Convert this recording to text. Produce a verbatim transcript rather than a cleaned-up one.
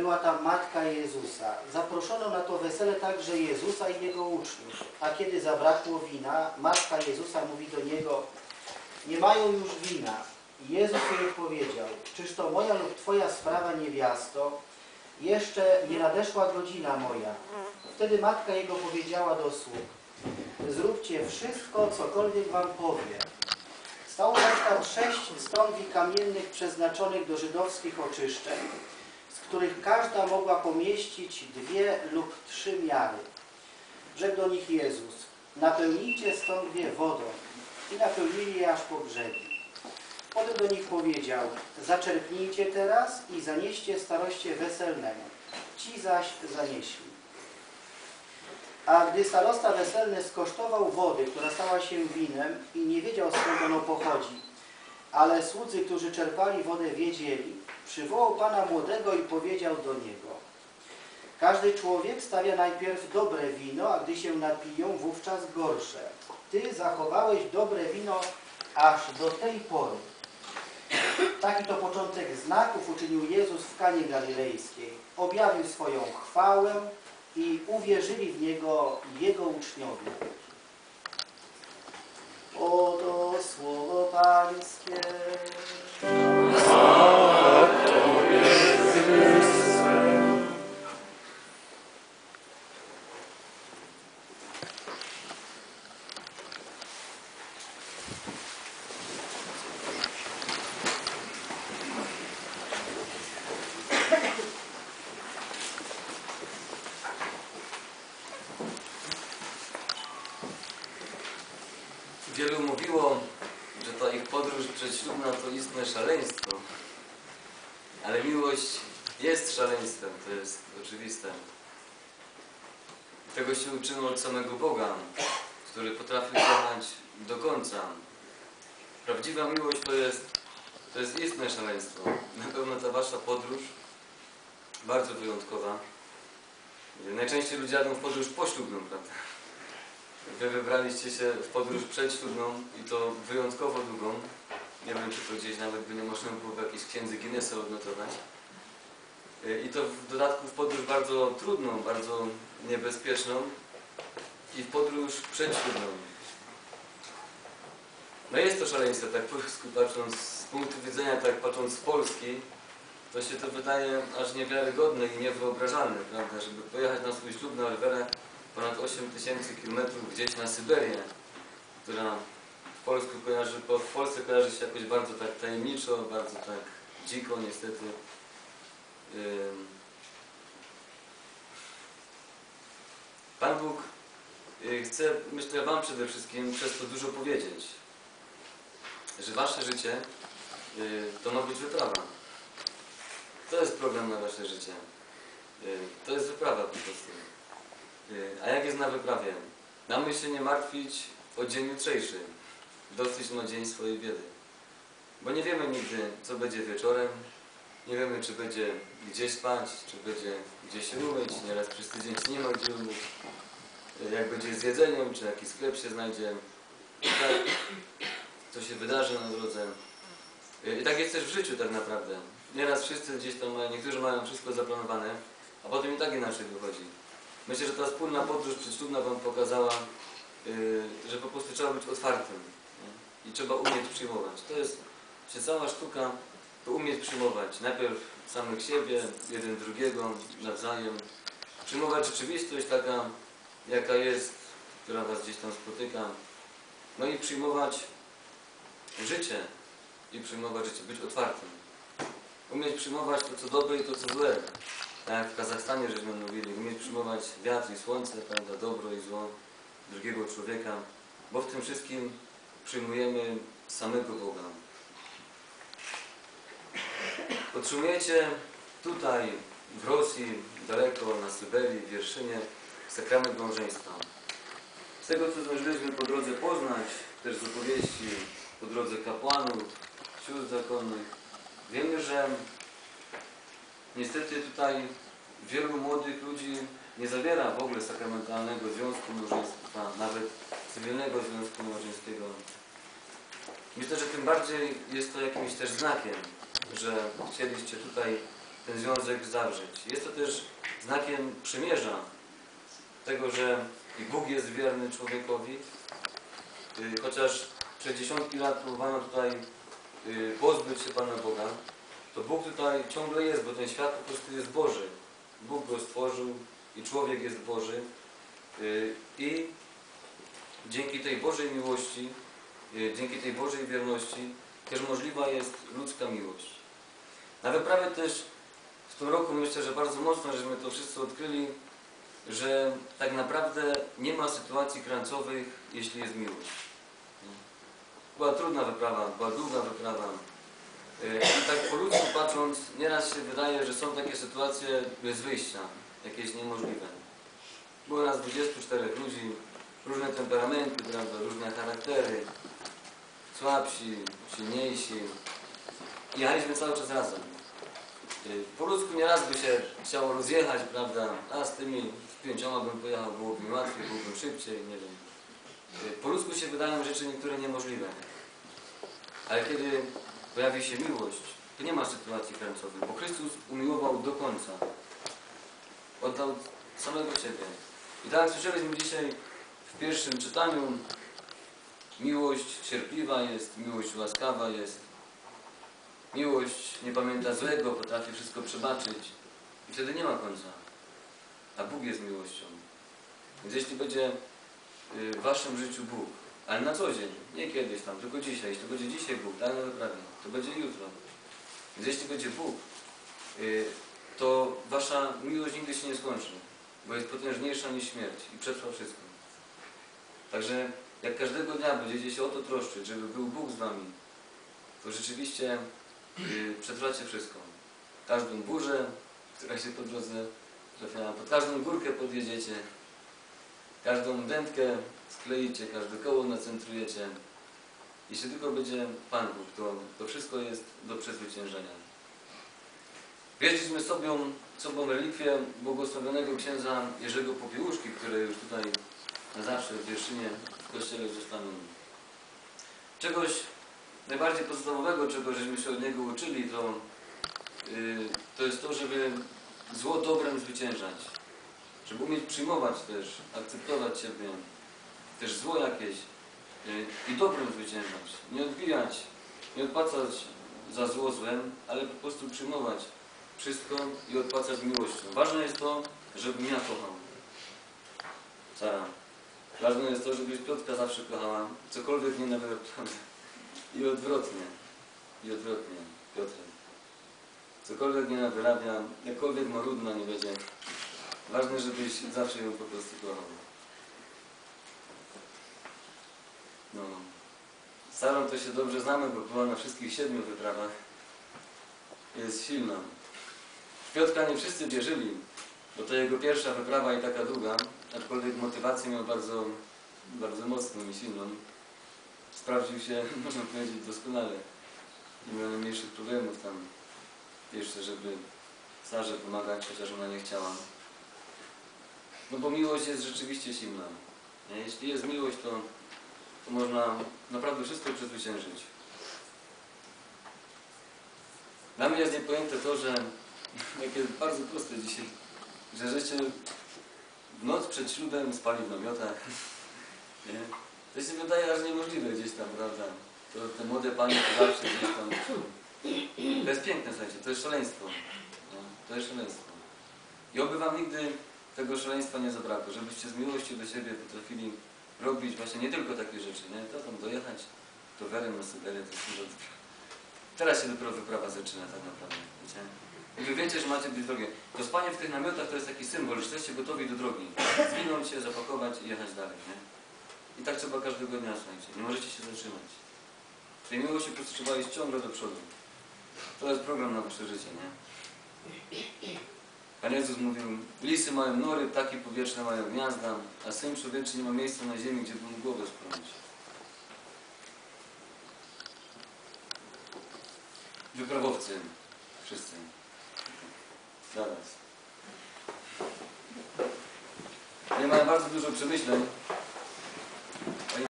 była tam matka Jezusa. Zaproszono na to wesele także Jezusa i Jego uczniów. A kiedy zabrakło wina, matka Jezusa mówi do Niego: nie mają już wina. I Jezus jej odpowiedział: czyż to moja lub Twoja sprawa, niewiasto? Jeszcze nie nadeszła godzina moja. Wtedy matka Jego powiedziała do sług: zróbcie wszystko, cokolwiek wam powie. Stało zaś tam sześć stągwi kamiennych przeznaczonych do żydowskich oczyszczeń, z których każda mogła pomieścić dwie lub trzy miary. Rzekł do nich Jezus: napełnijcie stągwie wodą. I napełnili je aż po brzegi. Potem do nich powiedział: zaczerpnijcie teraz i zanieście staroście weselnemu. Ci zaś zanieśli. A gdy starosta weselny skosztował wody, która stała się winem i nie wiedział, skąd ono pochodzi, ale słudzy, którzy czerpali wodę, wiedzieli, przywołał pana młodego i powiedział do niego: każdy człowiek stawia najpierw dobre wino, a gdy się napiją, wówczas gorsze. Ty zachowałeś dobre wino aż do tej pory. Taki to początek znaków uczynił Jezus w Kanie Galilejskiej. Objawił swoją chwałę i uwierzyli w Niego Jego uczniowie. Oto słowo Pańskie. Wielu mówiło, że ta ich podróż przedślubna to istne szaleństwo, ale miłość jest szaleństwem, to jest oczywiste. Tego się uczymy od samego Boga, który potrafi kochać do końca. Prawdziwa miłość to jest, to jest istne szaleństwo. Na pewno ta wasza podróż bardzo wyjątkowa. Najczęściej ludzie jadą w podróż poślubną, prawda? Wy wybraliście się w podróż przedślubną i to wyjątkowo długą. Nie wiem, czy to gdzieś nawet by nie można było w jakiejś księdze Guinnessa odnotować. I to w dodatku w podróż bardzo trudną, bardzo niebezpieczną i w podróż przedślubną. No jest to szaleństwo, tak po polsku patrząc, z punktu widzenia, tak patrząc z Polski, to się to wydaje aż niewiarygodne i niewyobrażalne, prawda, żeby pojechać na swój ślub na rowerach ponad osiem tysięcy kilometrów gdzieś na Syberię, która w, Polsku kojarzy, w Polsce kojarzy się jakoś bardzo tak tajemniczo, bardzo tak dziko niestety. Pan Bóg chce, myślę, wam przede wszystkim przez to dużo powiedzieć, że wasze życie to ma być wyprawa. To jest program na wasze życie. To jest wyprawa po prostu. A jak jest na wyprawie? Mamy się nie martwić o dzień jutrzejszy. Dosyć na dzień swojej biedy. Bo nie wiemy nigdy, co będzie wieczorem. Nie wiemy, czy będzie gdzie spać, czy będzie gdzie się umyć. Nieraz przez tydzień nie ma gdzie umyć. Jak będzie z jedzeniem, czy jakiś sklep się znajdzie. Tak, co się wydarzy na drodze. I tak jest też w życiu tak naprawdę. Nieraz wszyscy gdzieś tam mają, niektórzy mają wszystko zaplanowane, a potem i tak inaczej wychodzi. Myślę, że ta wspólna podróż przedślubna wam pokazała, yy, że po prostu trzeba być otwartym, nie? I trzeba umieć przyjmować. To jest się cała sztuka, to umieć przyjmować. Najpierw samych siebie, jeden drugiego, nawzajem. Przyjmować rzeczywistość taka, jaka jest, która was gdzieś tam spotyka. No i przyjmować życie. I przyjmować życie, być otwartym. Umieć przyjmować to, co dobre i to, co złe. Tak jak w Kazachstanie żeśmy mówili, umieć przyjmować wiatr i słońce, prawda, dobro i zło drugiego człowieka, bo w tym wszystkim przyjmujemy samego Boga. Otrzymujecie tutaj, w Rosji, daleko, na Syberii, w Wierszynie, sakrament małżeństwa. Z tego, co zdążyliśmy po drodze poznać, też z opowieści, po drodze kapłanów, sióstr zakonnych, wiemy, że niestety tutaj wielu młodych ludzi nie zawiera w ogóle sakramentalnego związku małżeństwa, nawet cywilnego związku małżeńskiego. Myślę, że tym bardziej jest to jakimś też znakiem, że chcieliście tutaj ten związek zawrzeć. Jest to też znakiem przymierza tego, że i Bóg jest wierny człowiekowi, chociaż przez dziesiątki lat próbowano tutaj pozbyć się Pana Boga, to Bóg tutaj ciągle jest, bo ten świat po prostu jest Boży. Bóg go stworzył i człowiek jest Boży. I dzięki tej Bożej miłości, dzięki tej Bożej wierności też możliwa jest ludzka miłość. Na wyprawie też w tym roku myślę, że bardzo mocno, żeśmy to wszyscy odkryli, że tak naprawdę nie ma sytuacji krańcowych, jeśli jest miłość. Była trudna wyprawa, była długa wyprawa. I tak po ludzku patrząc, nieraz się wydaje, że są takie sytuacje bez wyjścia, jakieś niemożliwe. Było nas dwudziestu czterech ludzi, różne temperamenty, prawda, różne charaktery, słabsi, silniejsi. I jechaliśmy cały czas razem. Po ludzku nieraz by się chciało rozjechać, prawda, a z tymi z pięcioma bym pojechał, byłoby mi łatwiej, byłbym szybciej, nie wiem. Po ludzku się wydają rzeczy niektóre niemożliwe. Ale kiedy pojawi się miłość, to nie ma sytuacji krańcowej, bo Chrystus umiłował do końca. Oddał samego siebie. I tak jak słyszeliśmy dzisiaj w pierwszym czytaniu, miłość cierpliwa jest, miłość łaskawa jest, miłość nie pamięta złego, potrafi wszystko przebaczyć i wtedy nie ma końca. A Bóg jest miłością. Więc jeśli będzie w waszym życiu Bóg, ale na co dzień, nie kiedyś tam, tylko dzisiaj, jeśli będzie dzisiaj Bóg, tak na wyprawie, to będzie jutro. Więc jeśli będzie Bóg, to wasza miłość nigdy się nie skończy, bo jest potężniejsza niż śmierć i przetrwa wszystko. Także jak każdego dnia będziecie się o to troszczyć, żeby był Bóg z wami, to rzeczywiście yy, przetrwacie wszystko. Każdą burzę, która się po drodze trafia, pod każdą górkę podjedziecie, każdą dętkę skleicie, każde koło nacentrujecie. Jeśli tylko będzie Pan Bóg, to, to wszystko jest do przezwyciężenia. Wieźliśmy sobą, sobą relikwię błogosławionego księdza Jerzego Popiełuszki, który już tutaj na zawsze w Wierszynie w kościele zostaną. Czegoś najbardziej podstawowego, czego żeśmy się od niego uczyli, to, yy, to jest to, żeby zło dobrem zwyciężać. Żeby umieć przyjmować też, akceptować siebie, też zło jakieś yy, i dobrem zwyciężać. Nie odbijać, nie odpłacać za zło złem, ale po prostu przyjmować wszystko i odpłacać miłością. Ważne jest to, żebym ja kochał. Sara. Ważne jest to, żebyś Piotrka zawsze kochała, cokolwiek nie nawyrabia. I odwrotnie. I odwrotnie, Piotrek. Cokolwiek nie nawyrabia, jakkolwiek marudna nie będzie. Ważne, żebyś zawsze ją po prostu kochał. No. Z Sarą to się dobrze znamy, bo była na wszystkich siedmiu wyprawach. Jest silna. W Piotrka nie wszyscy wierzyli, bo to jego pierwsza wyprawa i taka długa, aczkolwiek motywację miał bardzo, bardzo mocną i silną. Sprawdził się, można powiedzieć, doskonale. Nie miał najmniejszych problemów tam jeszcze, żeby Sarze pomagać, chociaż ona nie chciała. No bo miłość jest rzeczywiście silna. Nie? Jeśli jest miłość, to, to można naprawdę wszystko przezwyciężyć. Dla mnie jest niepojęte to, że jakie bardzo proste dzisiaj, że żeście w noc przed ślubem spali w namiotach. Nie? To się wydaje aż niemożliwe gdzieś tam, prawda? To te młode panie to zawsze gdzieś tam. To jest piękne, słuchajcie, to jest szaleństwo. Nie? To jest szaleństwo. I oby wam nigdy tego szaleństwa nie zabrakło, żebyście z miłości do siebie potrafili robić właśnie nie tylko takie rzeczy, nie? To tam dojechać rowerem na Syberię, to jest dużo. Teraz się dopiero wyprawa zaczyna tak naprawdę, wiecie? I wy wiecie, że macie być drogie. To spanie w tych namiotach to jest taki symbol, że jesteście gotowi do drogi. Zwinąć się, zapakować i jechać dalej, nie? I tak trzeba każdego dnia, słuchajcie. Nie możecie się zatrzymać. W tej miłości po prostu trzeba iść ciągle do przodu. To jest program na wasze życie, nie? Pan Jezus mówił, lisy mają nory, ptaki powietrzne mają gniazda, a Syn Człowieczy nie ma miejsca na ziemi, gdzie by mu głowę sklonić. Wyprawowcy. Wszyscy. Zaraz. Ja miałem bardzo dużo przemyśleń